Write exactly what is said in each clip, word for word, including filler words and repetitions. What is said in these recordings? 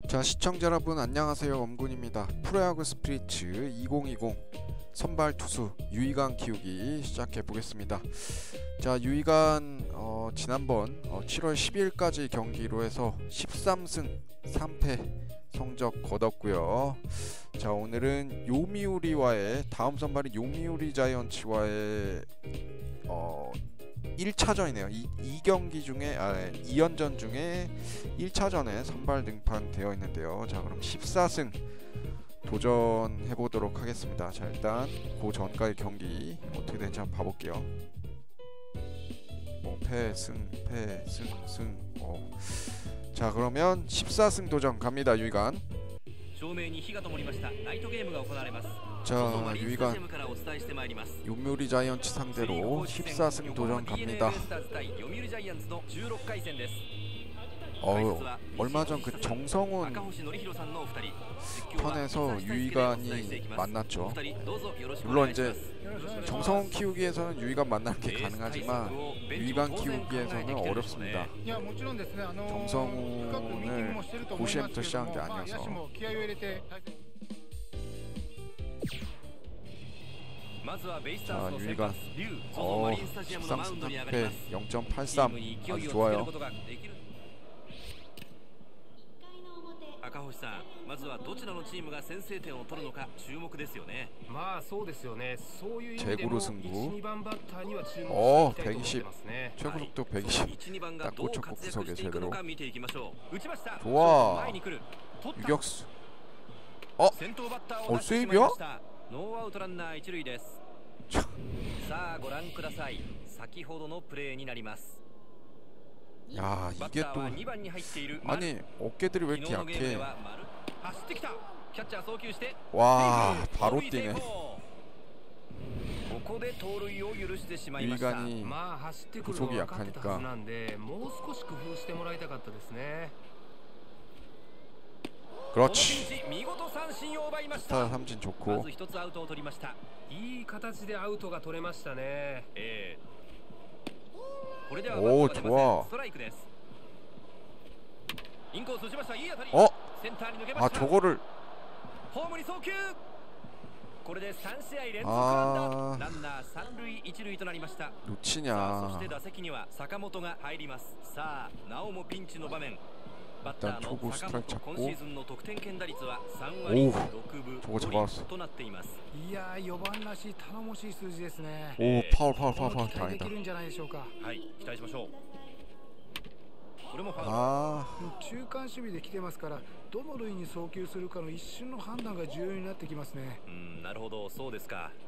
자, 시청자 여러분 안녕하세요. 엄군입니다. 프로야구 스피릿츠 이천이십 선발 투수 유이관 키우기 시작해 보겠습니다. 자, 유이관 어, 지난번 어, 칠월 십이일까지 경기로 해서 십삼승 삼패 성적 거뒀고요. 자, 오늘은 요미우리와의 다음 선발이 요미우리 자이언츠와의 어, 일차전이네요. 이, 이 경기 중에 아, 이연전 중에 일차전에 선발 등판되어 있는데요. 자, 그럼 십사승 도전해 보도록 하겠습니다. 자, 일단 그 전까지 경기 어떻게 되는지 한번 봐볼게요. 어, 패승 패승 승. 어. 자, 그러면 십사승 도전 갑니다. 유이관. 자, 유이관 요미우리 자이언츠 상대로 십사승 도전 갑니다. 어, 얼마 전 그 정성훈 편에서 유이관이 만났죠. 물론 이제 정성훈 키우기에서는 유이관 만나는 게 가능하지만 유이관 키우기에서는 어렵습니다. 정성훈을 고시엠부터 시작한 게 아니어서. 자, 유이관 어, 십삼승 삼패 영 점 팔삼 아주 좋아요. 赤星さん、まずはどちらのチームが先制点を取るのか注目ですよね。まあそうですよね。そういう意味でもいち、にばんバッターには注目したいと思ってますね。 최고 속도 백이십. いち、にばんがどう活躍していくのか見ていきましょう。打ちました。 좋아. 유격수. 어? 어, 세이브야? ノーアウトランナー一塁です。さあご覧ください。先ほどのプレーになります。 야, 이게 또 아니 어깨들이 왜 이렇게 약해. 와, 바로 뛰네. 유이관이 구속이 약하니까. 그렇지. 스타 삼진 좋고. 오, 좋아. 어? 아, 저거를. 아, 놓치냐. 일단 초구 스트라이크 잡고. 오, 저거 잡았어. 오, 파울 파울 파울 파울. 다행이다. 아, 中間守備で来てますから、どの塁に送球するかの一瞬の判断が重要になってきますね。うん、なるほど、そうですか。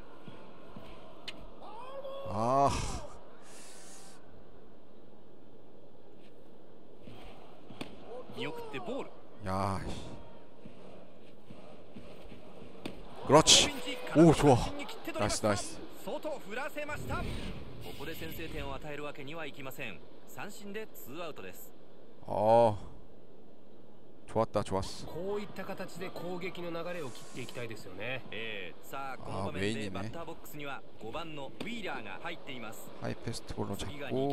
아, 야, 그렇지. 오, 좋아. 나이스 나이스. ここで先制点を与えるわけにはいきません。三振でツーアウトです。 어, 좋았다, 좋았어. こういった形で攻撃の流れを切っていきたいですよね。えー、さあこの場面でバッターボックスにはごばんのウィーラーが入っています。 하이 패스트볼로 잡고.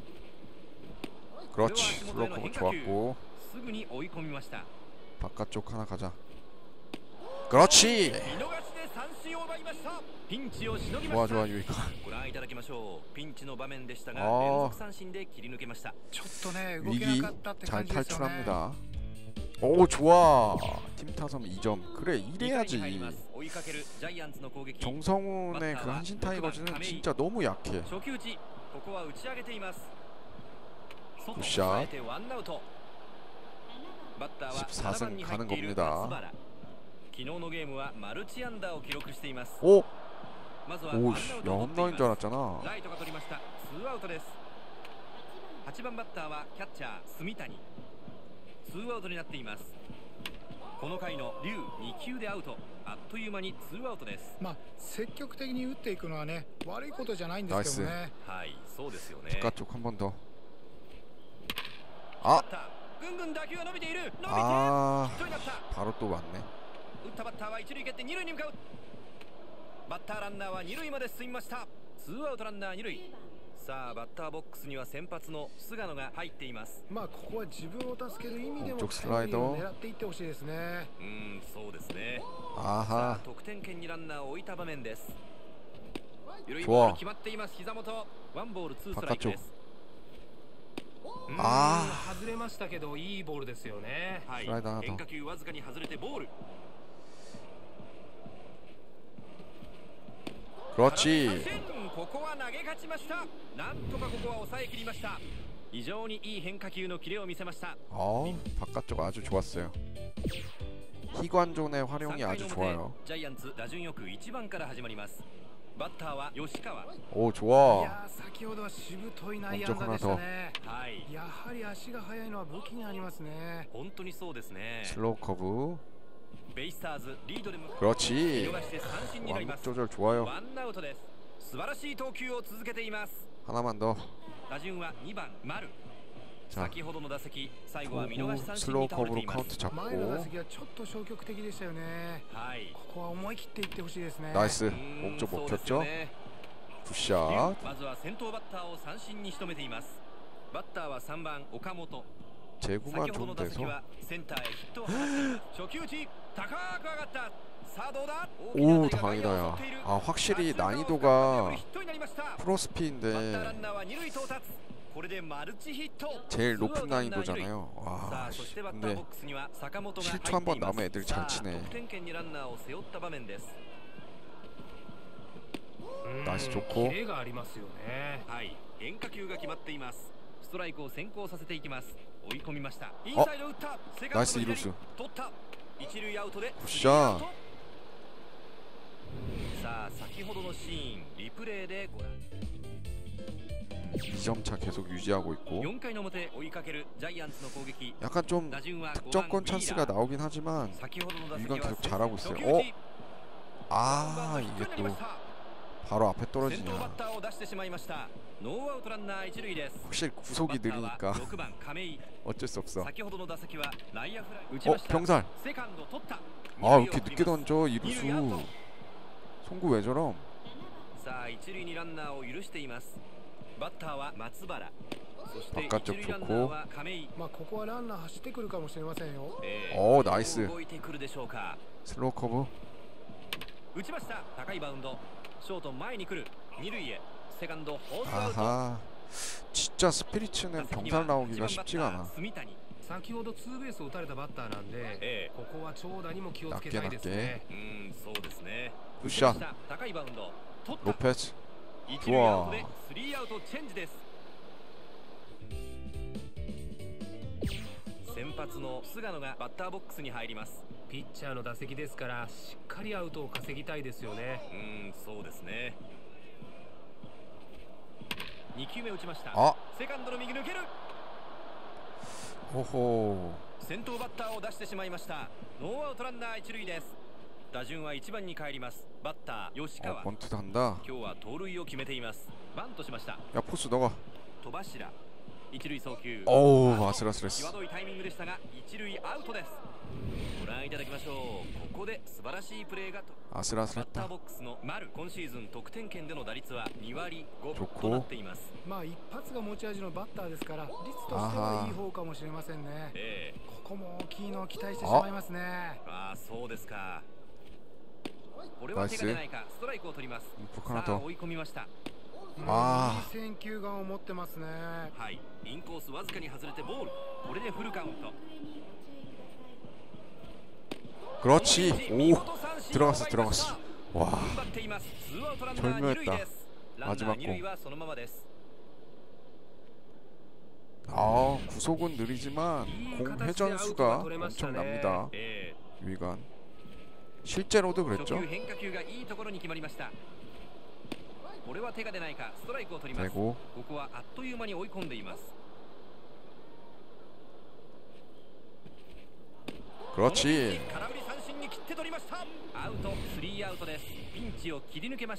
그렇지. 슬로커도 좋았고. すぐに追い込みました。 바깥쪽 하나 가자. 그렇지. 좋아 좋아 유이관. 위기 잘 탈출합니다. 오, 좋아. 팀 타점 이 점. 그래, 이래야지. 정성훈의 그 한신 타이거즈는 진짜 너무 약해. 굿샷. 십사승 가는 겁니다. 오! 오, 씨, 야, 홈런인 줄 알았잖아. 나이스. 바깥쪽 한 번 더. 아! 아, 바로 또 왔네. 打ったバッターは一塁蹴って二塁に向かう。バッターランナーは二塁まで進みました。ツーアウトランナー二塁。 さあバッターボックスには先発の菅野が入っています。 まあここは自分を助ける意味でもタイムリーを狙っていってほしいですね。 うん、そうですね。 あは。 得点圏にランナーを置いた場面です。緩いボール決まっています。膝元。ワンボールツーストライクです。 ああ、外れましたけどいいボールですよね。はい。変化球わずかに外れてボール。 그렇지。 ここは投げ勝ちました。なんとかここは抑え切りました。非常にいい変化球のキレを見せました。 어, 바깥쪽 아주 좋았어요. 희관존의 활용이 아주 좋아요. 자이언츠打順よくいちばんから始まります。バッターは吉川。 오, 좋아. いや先ほどはしぶとい内野安打でしたね。はい。やはり足が速いのは武器にありますね。 本当にそうですね。 슬로우 커브. 베이스타즈 리드를 그렇지. 완급 조절 좋아요. 원아웃です。素晴らしい投球を続けています。 하나만 더. 打順はにばん丸。 先ほどの打席、最後は見逃し三振に倒れています。 前の打席はちょっと消極的でしたよね。はい。ここは思い切っていってほしいですね。 나이스. 목적 먹혔죠? 굿샷. まずは先頭バッターを三振に仕留めています。バッターはさんばん岡本。 제구만 좀 돼서. 오, 다행이다. 야. 아, 확실히 난이도가 프로스피인데 제일 높은 난이도잖아요. 와, 근데 실투 한번 나오면 애들 잘 치네. 나이스 좋고. ストライクを先行させていきます。追い込みました。インサイド打った。セカンドの左取った。一塁アウトで 굿샷。 さあ先ほどのシーンリプレイでご覧。 이 점 차 계속 유지하고 있고. よんかいの表追いかけるジャイアンツの攻撃。 약간 좀 득점권 찬스가 나오긴 하지만 유이관 계속 잘하고 있어요. 어? 아, 이게 또 바로 앞에 떨어지냐. 확실히 구속이 느리니까 어쩔 수 없어. 어, 병살. 아, 이렇게 늦게 던져 이루수. 송구 왜 저럼? 바깥쪽 좋고. 어, 나이스. 슬로우 커브. 아하. 진짜 스피리츠는 병살 나오기가 쉽지가 않아. 先ほどツーベースを打たれたバッターなんで、ええ、ここは長打にも気をつけたいですね。うん、そうですね。 굿샷。 高いバウンド。 로페스。 一塁アウトでスリーアウトチェンジです。先発の菅野がバッターボックスに入ります。ピッチャーの打席ですからしっかりアウトを稼ぎたいですよね。うん、そうですね。に球目打ちました。セカンドの右抜ける。 ほほー。先頭バッターを出してしまいました。ノーアウトランナー一塁です。打順はいちばんに帰ります。バッター吉川。 本当なんだ。 今日は盗塁を決めています。バントしました。 やポス너가。 戸柱。一塁送球。 おお、아슬아슬했어。 際どいタイミングでしたが一塁アウトです。ご覧いただきましょう。ここで素晴らしいプレーがと。 아슬아슬했다。 バッターボックスの丸。今シーズン得点圏での打率はにわりごぶとなっています。まあ一発が持ち味のバッターですから率としてはいい方かもしれませんね。ええ、ここも大きいのを期待してしまいますね。ああ、そうですか。これは手が出ないか。ストライクを取ります。さあ追い込みました。 ああ、いい選球眼を持ってますね。 はい、インコースわずかに外れてボール。これでフルカウント。 그렇지. 오, 들어갔어, 들어갔어. 와, 절묘했다. 마지막 공. 아, 구속은 느리지만 공 회전수가 엄청납니다. 유이관. 실제로도 그랬죠. 되고. 그렇지. アウト、スリーアウトです。ピンチを切り抜けました。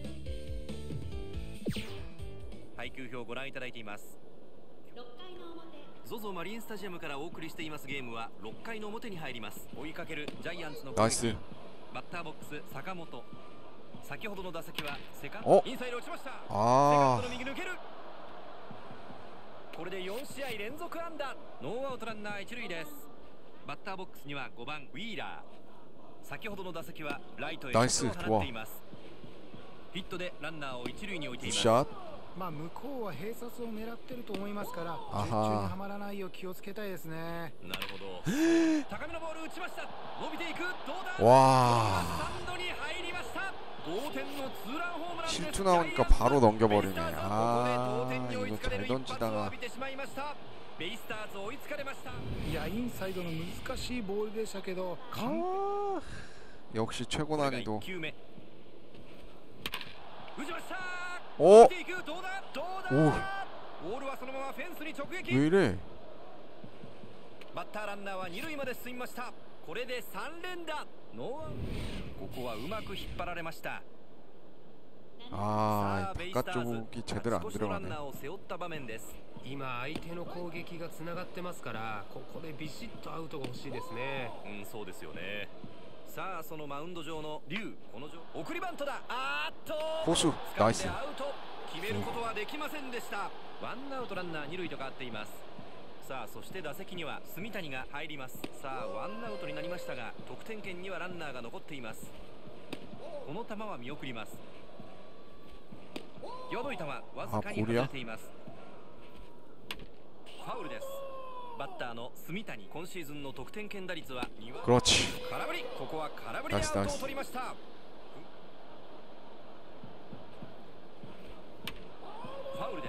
配球表をご覧いただいています。ゾゾマリンスタジアムからお送りしていますゲームはろっかいの表に入ります。追いかけるジャイアンツの攻撃。バッターボックス坂本。 先ほどの打席はセカンおドインサイド落ちました。セカンあドの右抜ける。これでよん試合連続安打。ノーアウトランナー一塁です。バッターボックスにはごばんウィーラー。先ほどの打席はライトへヒットを放っています。ヒットでランナーを一塁に置いています。 シャッまあ向こうは併殺を狙ってると思いますから術中にはまらないよう気をつけたいですね。 なるほど。高めのボール打ちました。伸びていく。どうだ。 わスタンドに入りました。同点のツーランホームランです。 실투 나오니까 바로 넘겨버리네. ベイスターズ 아 ここで同点に追いつかれる 이거 잘 一発を 던지다가 浴びてしまいました。ベイスターズ追いつかれました。 いやインサイドの難しいボールでしたけど 아 역시 최고 난이도. いっきゅうめ打ちました。 오! 打っていく。どうだどうだ。 오! ボールはそのままフェンスに直撃。 왜 이래? バッターランナーは二塁まで進みました。これでさん連打。ノーアウト。ここはうまく引っ張られました。 아, 이 바깥쪽이 제대로 안 少しのラン 들어가네. ナーを背負った場面です。 今相手の攻撃がつながってますからここでビシッとアウトが欲しいですね。 うん、そうですよね。さあそのマウンド上の龍、この送りバントだ。あーっとホスナイス。 アウト。決めることはできませんでした。ワンアウトランナー二塁と変わっています。さあそして打席には住谷が入ります。さあワンアウトになりましたが得点圏にはランナーが残っています。この球は見送ります。際どい球わずかに外れています。ファウルです。バッターの住谷、今シーズンの得点圏打率はにわり。 그렇지. 空振り。ここは空振りでアウトを取りました。ファウルです。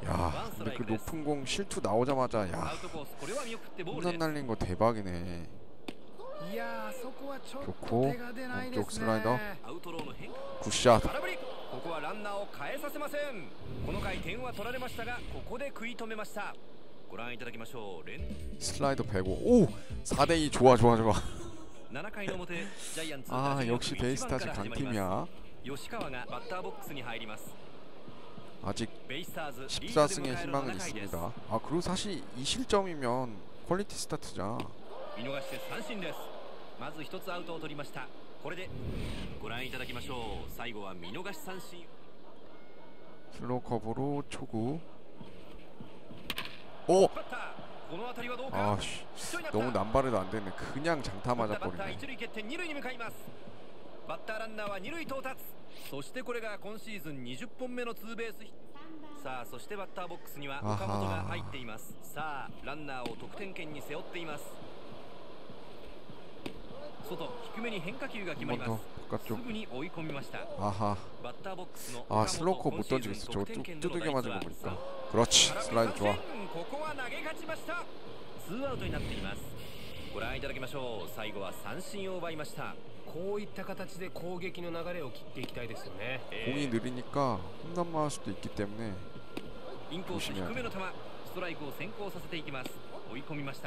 야, 근데 그 높은 공 실투 나오자마자 야, アウトコース。これは見送ってボール 홈런 です。 날린 거 대박이네. いやそこはちょっと 좋고 手が出ないで 왼쪽 すね。 슬라이더 アウトローの変化。 굿샷. 空振り。ここはランナーを変えさせません。この回点は取られましたがここで食い止めました。ご覧いただきましょう。連 슬라이더 백오. 오! 사 대 이 좋아 좋아 좋아. なな回の表ジャイアンツ 아 打順よく 역시 いちばん 베이스타즈 から始まります。 강팀이야. 吉川がバッターボックスに入ります。 아직 ベイスターズリードで 십사 승의 迎える 희망은 なな回です。 있습니다. 아 그리고 사실 이 실점이면 퀄리티 스타트잖아. 見逃して三振です。まず一つアウトを取りました。これでご覧いただきましょう。最後は見逃し三振。 슬로우 커브로 초구. 오! バッターこの当たりはどうか。 아씨 너무 남발해도 안 되네. 그냥 장타 バッター 맞아버리네. 一塁蹴って二塁に向かいます。バッターランナーは二塁到達。そしてこれが今シーズンにじゅっぽんめのツーベースヒット。さあそしてバッターボックスには岡本が入っています。さあランナーを得点圏に背負っています。外低めに変化球が決まります。すぐに追い込みました。 아하. バッターボックスの 아 슬로우 못 던지겠어. 저거 뚜, 두들겨 맞은 거 보니까. 그렇지. 슬라이드 좋아. ここは投げ勝ちました。ツーアウトになっています。ご覧いただきましょう。最後は三振を奪いました。 こういった形で攻撃の流れを切っていきたいですよね。 공이 느리니까 홈런 맞을 수도 있기 때문에 インコース低めの球、ストライクを先行させていきます。追い込みました。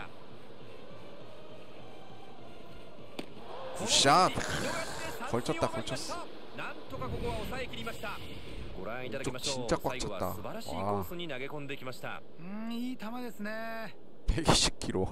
굿샷. 걸쳤다 걸쳤어. なんとかここは抑え切りました。ご覧いただきましょう。 진짜 꽉 最後は 찼다. 素晴らしいコースに投げ込んできました。 うんいい球ですね。 백이십 킬로그램.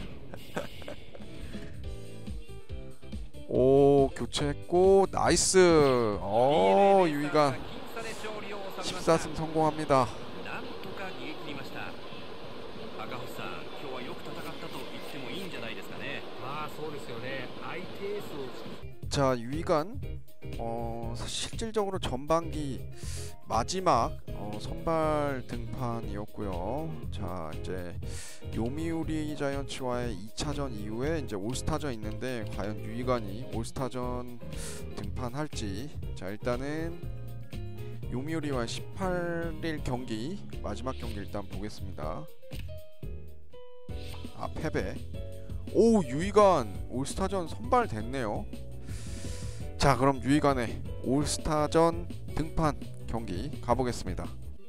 오 교체했고 나이스. 어 유이가 십사 승 성공합니다. なんとか逃げ切りました。赤星さん、今日はよく戦ったと言ってもいいんじゃないですかね。 まあそうですよね。相手エースを 자 유이간 어 실질적으로 전반기 마지막 어, 선발 등판이었고요. 자 이제 요미우리 자이언츠와의 이 차전 이후에 이제 올스타전 있는데 과연 유이간이 올스타전 등판할지. 자 일단은 요미우리와 십팔 일 경기 마지막 경기 일단 보겠습니다. 아 패배. 오 유이간 올스타전 선발 됐네요. 자 그럼 유이간의 올스타전 등판 경기 가보겠습니다.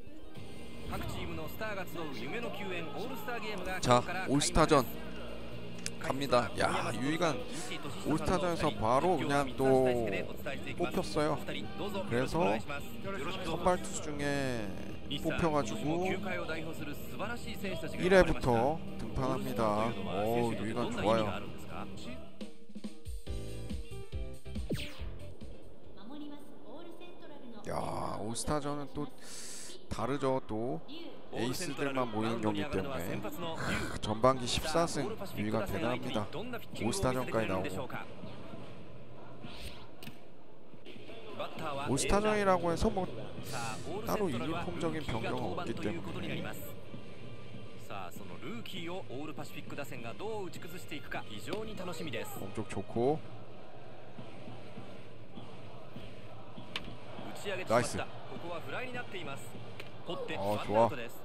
자 올스타전 갑니다. 야 유이간 올스타전에서 바로 그냥 또 뽑혔어요. 그래서 선발 투수 중에 뽑혀가지고 일 회부터 등판합니다. 오 유이간 좋아요. 올스타전은 또 다르죠. 또 에이스들만 모이는 경기 때문에 전반기 십사 승 유희관 대단합니다. 올스타전까지 나오고 올스타전이라고 해서 뭐 따로 유니폼적인 변경은 없기 때문에 몸쪽 좋고 나이스. 어 좋아.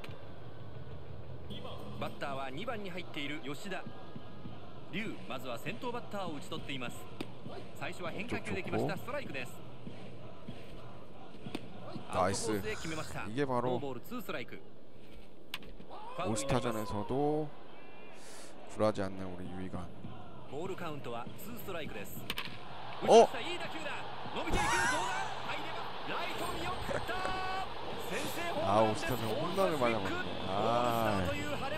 バッターはにばんに入っている吉田龍、まずは先頭バッターを打ち取っています。最初は変化球できました。ストライクです。 나이스. 이게 바로 올스타전에서도 굴하지 않는 우리 유희관. 어? 아 올스타전 홈런을 맞아버렸네. 아.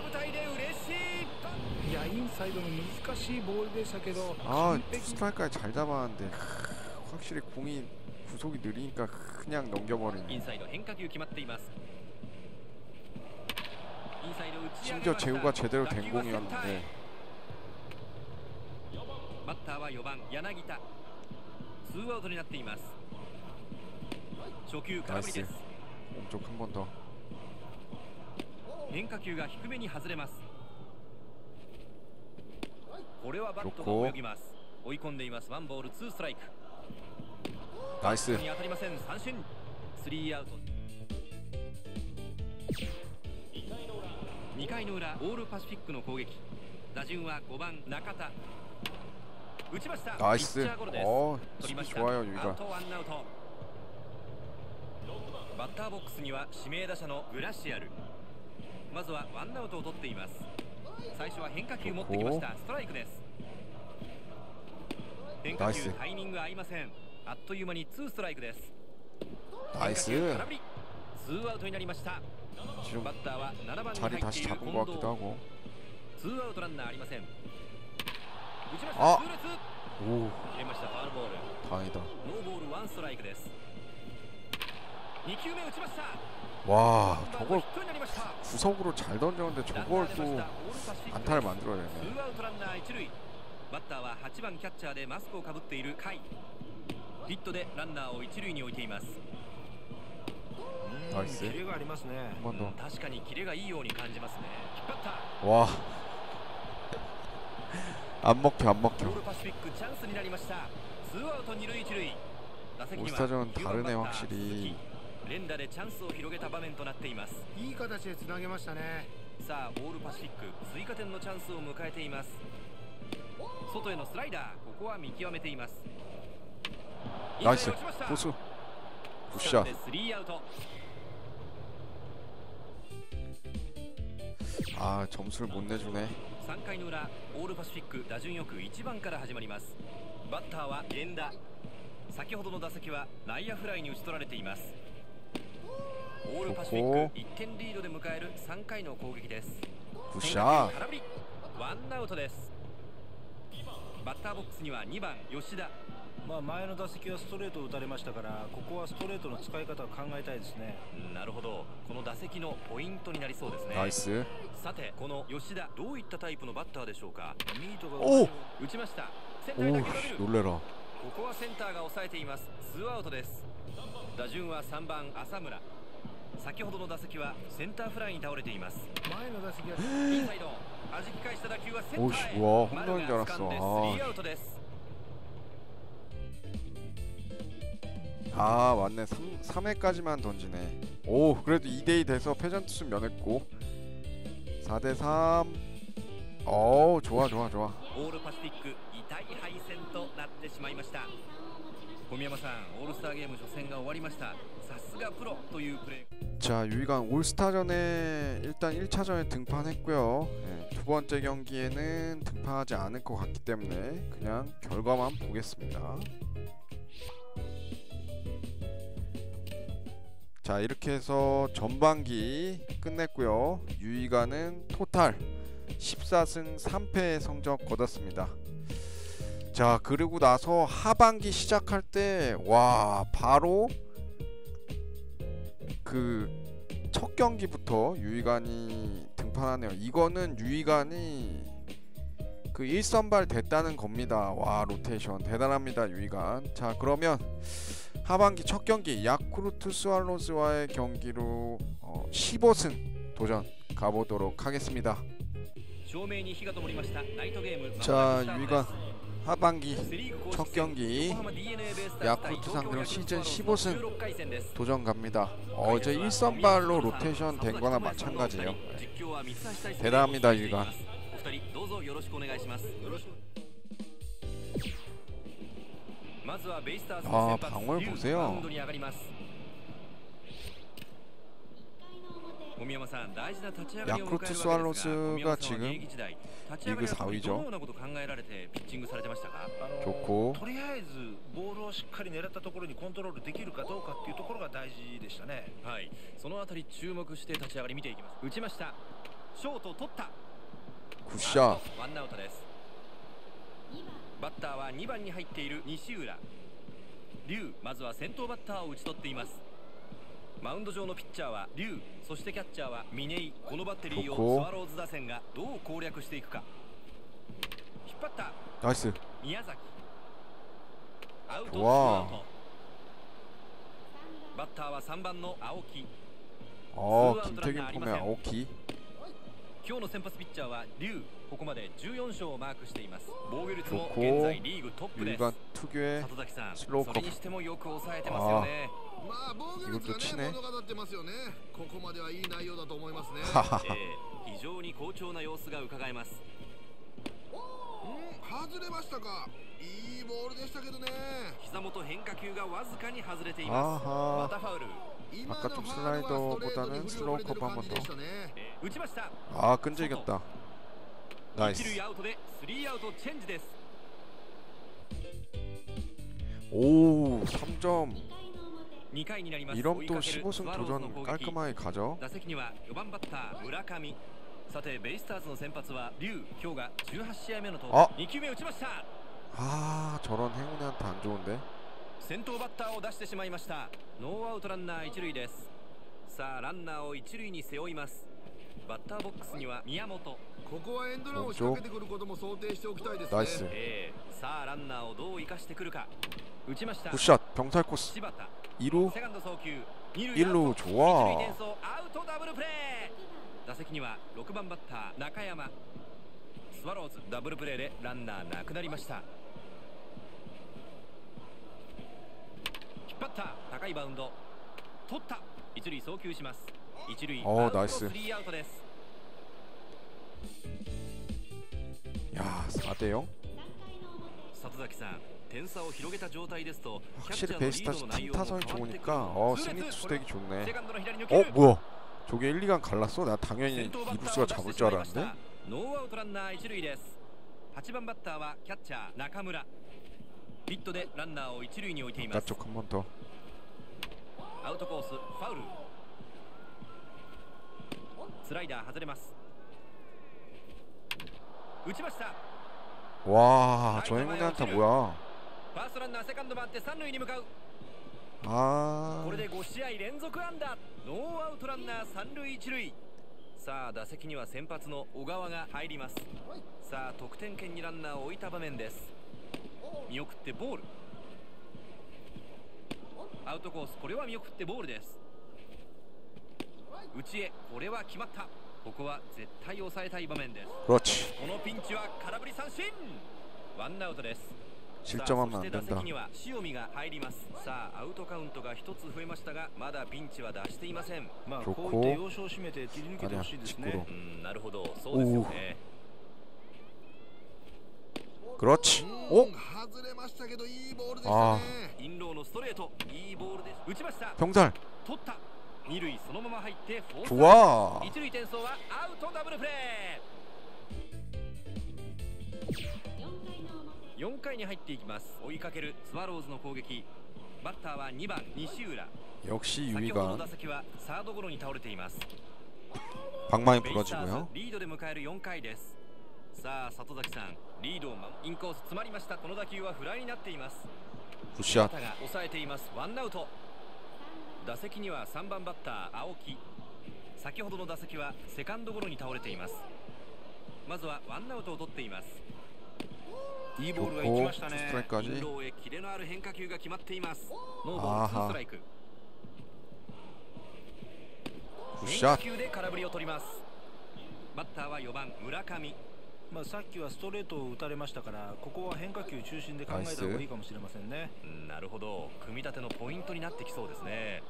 아 스트라이크까지 잘 잡았는데 확실히 공이 구속이 느리니까 그냥 넘겨버리네. 심지어 제구가 제대로 된 공이었는데. 나이스. 몸쪽 한 번 더. 좋고. 나이스. にかいの裏オールパシフィックの攻撃打順はごばん中田打ちました。 나이스. 어, 수비 좋아요 유희관. バッターボックスには指名打者のグラシアルまずはワンアウトを取っています。最初は変化球持ってきました。ストライクです。変化球タイミング合いません。あっという間にツーストライクです。 ナイス。 ツーアウトになりました。バッターはななばんに入っている近藤。ツーアウトランナーありません。打ちました。痛烈。 おお。 入れました。ファウルボール。 다행이다。 ノーボールワンストライクです。にきゅうめ打ちました。 와 저걸 구석으로 잘 던졌는데 저걸 또 안타를 만들어내네. ツーアウトランナー一塁。バッターははちばんキャッチャーでマスクをかぶっている甲斐。ヒットでランナーを一塁に置いています。 나이스. 한 번 더. 確かにキレがいいように感じますね。引っ張った。 와. 안 먹혀 안 먹혀. 올스타전 다르네 확실히. 連打でチャンスを広げた場面となっています。 いい形でつなげましたね。 さあオールパシフィック追加点のチャンスを迎えています。外へのスライダーここは見極めています。 나이스. 보수. 굿샷. スリーアウト。 아 점수를 못 내주네. さんかいの裏オールパシフィック打順よくいちばんから始まります。バッターは源田。先ほどの打席は内野フライに打ち取られています。オールパシフィックいってんリードで迎えるさんかいの攻撃です。 굿샷. ワンアウトです。バッターボックスにはにばん吉田。 まあ前の打席はストレートを打たれましたからここはストレートの使い方を考えたいですね。 なるほど。この打席のポイントになりそうですね。 ナイス。 さてこの吉田どういったタイプのバッターでしょうか。 ミートがおお打ちました。センターだけ伸びる。 놀래라. ここはセンターが抑えています。ツーアウトです。打順はさんばん浅村。先ほどの打席はセンターフライに倒れています。 前の打席はインサイド弾き返した打球はセンターへ。 오씨 와 홈런인 줄 알았어. スリーアウトです。 아 맞네. 삼 회까지만 던지네. 오 그래도 이 대 이 돼서 패전투수 면했고 사 대 삼. 어우 좋아 좋아 좋아. オールパシフィック痛い敗戦となってしまいました。小宮山さんオールスターゲーム初戦が終わりました。さすがプロというプレー。 자 유희관 올스타전에 일단 일 차전에 등판했고요. 네, 두 번째 경기에는 등판하지 않을 것 같기 때문에 그냥 결과만 보겠습니다. 자 이렇게 해서 전반기 끝냈고요. 유희관은 토탈 십사 승 삼 패의 성적 거뒀습니다. 자 그리고 나서 하반기 시작할 때 와 바로 그 첫 경기부터 유희관이 등판하네요. 이거는 유희관이 그 일 선발 됐다는 겁니다. 와, 로테이션 대단합니다, 유희관. 자, 그러면 하반기 첫 경기 야쿠르트 스와로즈와의 경기로 어, 십오 승 도전 가보도록 하겠습니다. 자, 유희관 하반기 첫 경기 야쿠르트 상대로 시즌 십오 승 도전 갑니다. 어제 일 선발로 로테이션 된 거나 마찬가지예요. 대단합니다, 유희관. 아, 방울 보세요. 야쿠르트 스와로즈가 지금 리그 사 위죠. 좋고. 굿샷. バッターはにばんに入っている西浦龍、まずは先頭バッターを打ち取っています。マウンド上のピッチャーは龍、そしてキャッチャーは嶺井。このバッテリーをスワローズ打線がどう攻略していくか。引っ張ったナイス。 宮崎アウト、ツーアウト。バッターはさんばんの青木。 어, 김태균 보면 아오키. 今日の先発ピッチャーは龍。 ここまでじゅうよん勝をマークしています。防御率も現在リーグトップです。里崎さん、それにしてもよく抑えてますよね。まあ防御率がね、物語ってますよね。ここまではいい内容だと思いますね。えー、非常に好調な様子が伺えます。うん、外れましたか。いいボールでしたけどね。膝元変化球がわずかに外れています。またファウル。 아까 좀 슬라이더보다는 슬로우 커브 한 번 더. 아, 끈질겼다. 나이스. 오, 삼 점. 이러면 또 십오 승 도전 깔끔하게 가죠. 아, 아, 저런 행운이한테 안 좋은데. 先頭バッターを出してしまいました。ノーアウトランナー一塁です。さあランナーを一塁に背負います。バッターボックスには宮本。ここはエンドランを仕掛けてくることも想定しておきたいですね。 ナイス。 えー、さあランナーをどう生かしてくるか。打ちました。 굿샷 병살 코스. 이 루. 일 루 좋아. アウトダブルプレー。打席にはろくばんバッター中山。スワローズダブルプレーでランナーなくなりました。 バッター高いバウンド取った一塁送球します一塁アウトスリーアウトです 야, 사 대 영. 里崎さん点差を広げた状態ですと 확실히 베이스타 팀 타선이 좋으니까 어, 승리 투수되기 좋네. 어, 뭐야? 저게 일, 이 간 갈랐어? 나 당연히 이루스가 잡을 줄 알았는데. 노아웃 라ンナー一塁です はちばんバッターはキャッチャー中村 ヒットでランナーを一塁に置いています。 쪽 한 번 더. アウトコースファウル。スライダー外れます。打ちました。 와, 저 행운의 안타 뭐야? ファーストランナーセカンド回って三塁に向かう。 아. これでご試合連続安打。ノーアウトランナー三塁一塁。さあ打席には先発の小川が入ります。さあ得点圏にランナーを置いた場面です。 見送ってボールアウトコースこれは見送ってボールです内へこれは決まったここは絶対抑えたい場面ですこのピンチは空振り三振ワンアウトです 실점하면 안 そして打 된다. 席には塩見が入りますさあアウトカウントが一つ増えましたがまだピンチは出していませんまあこういった要所を締めて切り抜けてほしいですねうんなるほどそうですよね 그렇지. 오. 아. 병살. 좋아. よんかいに入っていきます。追いかけるスワローズの攻撃。バッターはにばん西浦。 역시 先ほどの 유희관. 打席はサードゴロに倒れています。 방망이 ベイスターズ 부러지고요. リードで迎えるよんかいです。さあ里崎さんリードをインコース詰まりました。この打球はフライになっています。 굿샷. バッターが抑えています。ワンアウト。 打席にはさんばんバッター青木。先ほどの打席はセカンドゴロに倒れています。まずはワンアウトを取っています。いいボールが行きましたね。インローへキレのある変化球が決まっています。ノーボールツーストライク。変化球で空振りを取ります。バッターはよばん村上。 まあさっきはストレートを打たれましたから、ここは変化球中心で考えた方がいいかもしれませんね。 なるほど、組み立てのポイントになってきそうですね。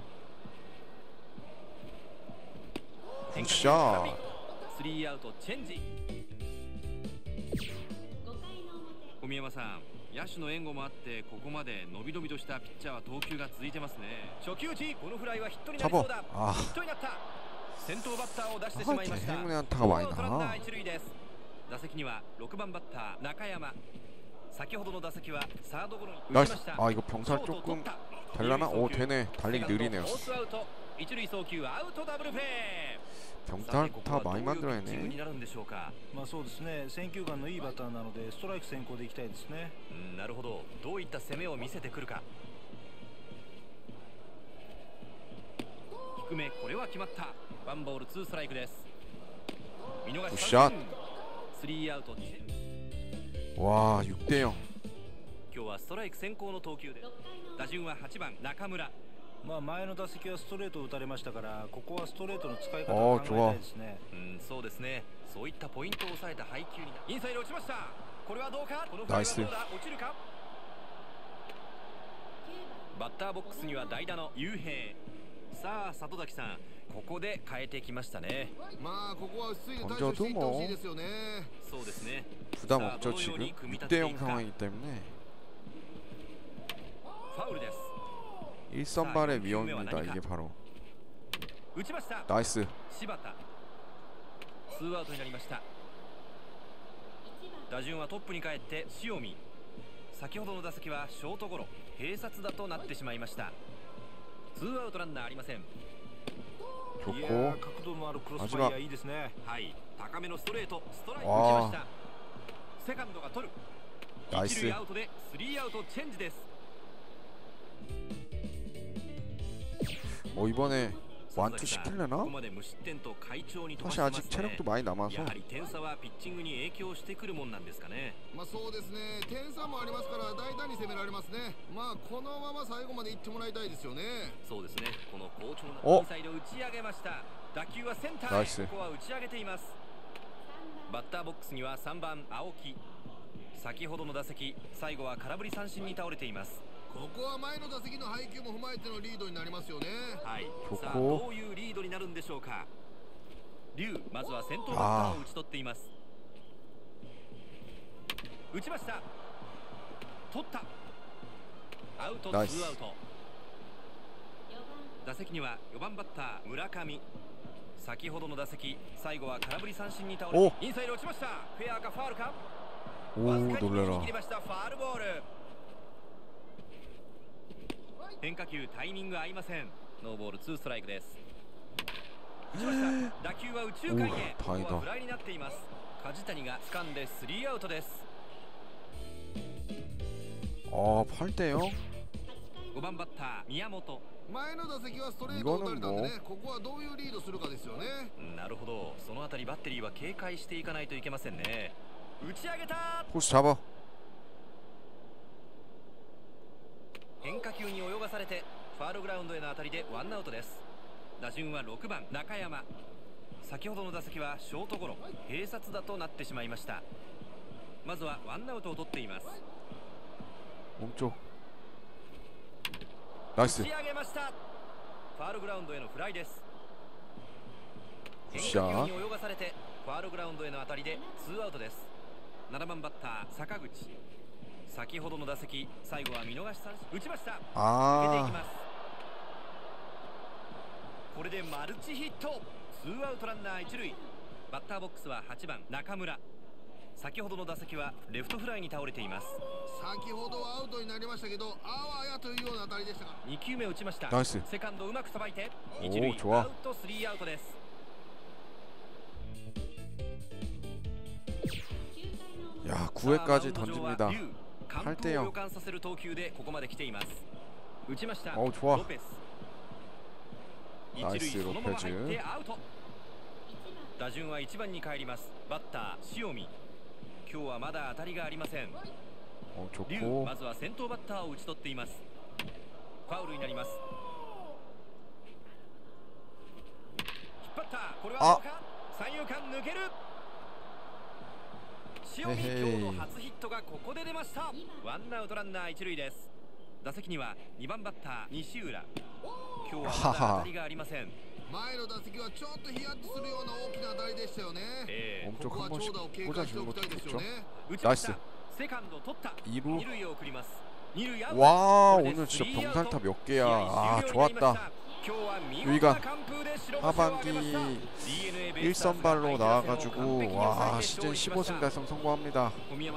変化球空振り、スリーアウトチェンジ。小宮山さん、野手の援護もあってここまで伸び伸びとしたピッチャーは投球が続いてますね。初球打ち、このフライはヒットになりそうだ。ヒットになった。先頭バッターを出してしまいました。ノーアウトランナー一塁です。打席にはろくばんバッター中山。先ほどの打席はサードゴロに打ちました。 아 이거 병살 조금 달라나? 오 되네. 달리기 느리네요. 병살 다 많이 만들어내네. まあそうですね。選球眼のいいバッターなのでストライク先行でいきたいですね。 うん、なるほど。どういった攻めを見せてくるか。低め、これは決まった。ワンボールツーストライクです。見逃し三振。スリーアウト。 わあ、육 대 영。 今日はストライク先行の投球で、打順ははちばん中村。 まあ前の打席はストレートを打たれましたから、ここはストレートの使い方を考えたいですね。 うん、そうですね。そういったポイントを抑えた配球に。インサイド落ちました。これはどうか。このフライはどうだ。落ちるか。バッターボックスには代打の雄平。さあ里崎さん、ここで変えてきましたね。 まあここは落ち着いて対処していってほしいですよね。 そうですね。 부담없죠지금 육 대 영 상황이기 때문에. ファウルです。 일선발의 위험입니다. 이게 바로. 나이스. 柴田。ツーアウトになりました。打順はトップに帰って塩見。先ほどの打席はショートゴロ、併殺打となってしまいました。ツーアウトランナーありません。 いや角度のあるクロスファイアいいですね。 はい、高めのストレート、ストライク打ちました。セカンドが取る。一塁アウトでスリーアウトチェンジです。 어 이번에 완투 시킬려나? 사실 아직 체력도 많이 남아서. やはり点差はピッチングに影響してくるもんなんですかね。 まあそうですね。点差もありますから大胆に攻められますね。まあこのまま最後まで行ってもらいたいですよね。 そうですね。この好調なインサイド打ち上げました。打球はセンターへ。ここは打ち上げています。バッターボックスにはさんばん青木。先ほどの打席、最後は空振り三振に倒れています。 ここは前の打席の配球も踏まえてのリードになりますよね。 はい。さあどういうリードになるんでしょうか。龍、まずは先頭バッターを打ち取っています。打ちました。取った。アウト、ツーアウト。打席にはよばんバッター村上。先ほどの打席、最後は空振り三振に倒れ、インサイド落ちました。フェアかファウルか。わずかに握りました。ファウルボール。 変化球タイミング合いません。ノーボールツーストライクです。打ちました。打球は右中間へ。ここはフライになっています。梶谷が掴んでスリーアウトです。 あ、팔 대 영。 ごばんバッター宮本。 前の打席はストレートを打たれたんでね、ここはどういうリードするかですよね。 なるほど。そのあたりバッテリーは警戒していかないといけませんね。打ち上げた。 포스 잡아。 変化球に泳がされてファウルグラウンドへの当たりでワンアウトです。打順はろくばん中山。先ほどの打席はショートゴロ、併殺打となってしまいました。まずはワンアウトを取っています。 멈춰。ナイス。 打ち上げました。ファウルグラウンドへのフライです。変化球に泳がされてファウルグラウンドへの当たりでツーアウトです。ななばんバッター坂口。 先ほどの打席、最後は見逃し三振。打ちました。抜けていきます。これでマルチヒット。ツーアウトランナー一塁。バッターボックスははちばん中村。先ほどの打席はレフトフライに倒れています。 先ほどはアウトになりましたけど、あわやというような当たりでしたが、 にきゅうめ打ちました。 ナイス。 セカンドうまくさばいて一塁アウト、スリーアウトです。 야 구 회까지 던집니다. 팔 대 영。 予感させる投球でここまで来ています。打ちました。 お、좋아。 나이스 로페즈. 打順はいちばんに帰ります。バッター塩見。今日はまだ当たりがありません。 어, 龍 좋고. まずは先頭バッターを打ち取っています。ファウルになります。引っ張った。これはどうか。三遊間抜ける。塩見今日の初ヒットがここで出ました。ワンアウトランナー一塁です。打席にはにばんバッター西浦。今日はまだ当たりがありません。 前の打席はちょっとヒヤッとするような大きな当たりでしたよね。 えー、 엄청 ここ 한 は長 번씩 打を警戒しておきたいですよね。 나이스. セカンド取った。 이 루. 二塁を送ります。二塁アウト。 와 오늘 진짜 병살타 몇 개야. 아 좋았다. 유이간 하반기 일 선발로 나와가지고 와 시즌 십오 승 달성 성공합니다.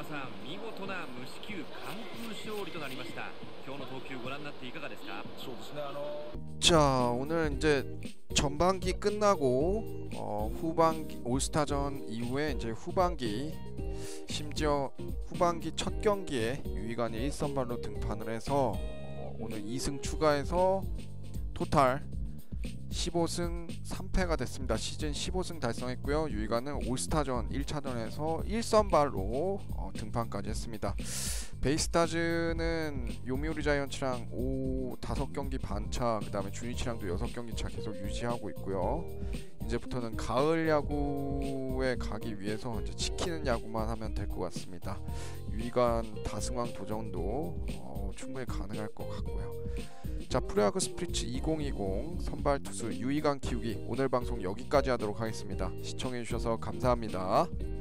자 오늘 이제 전반기 끝나고 어, 후반기 올스타전 이후에 이제 후반기 심지어 후반기 첫 경기에 유이간이 일 선발로 등판을 해서 어, 오늘 이 승 추가해서 토탈 십오 승 삼 패가 됐습니다. 시즌 십오 승 달성했고요. 유이간은 올스타전 일 차전에서 일 선발로 어, 등판까지 했습니다. 베이스타즈는 요미우리 자이언츠랑 오 다섯 경기 반차, 그 다음에 주니치랑도 여섯 경기 차 계속 유지하고 있고요. 이제부터는 가을 야구에 가기 위해서 이제 지키는 야구만 하면 될 것 같습니다. 유이간 다승왕 도전도 어, 충분히 가능할 것 같고요. 자 프로야구 스프리츠 이천이십 선발 투수 유이간 키우기 오늘 방송 여기까지 하도록 하겠습니다. 시청해주셔서 감사합니다.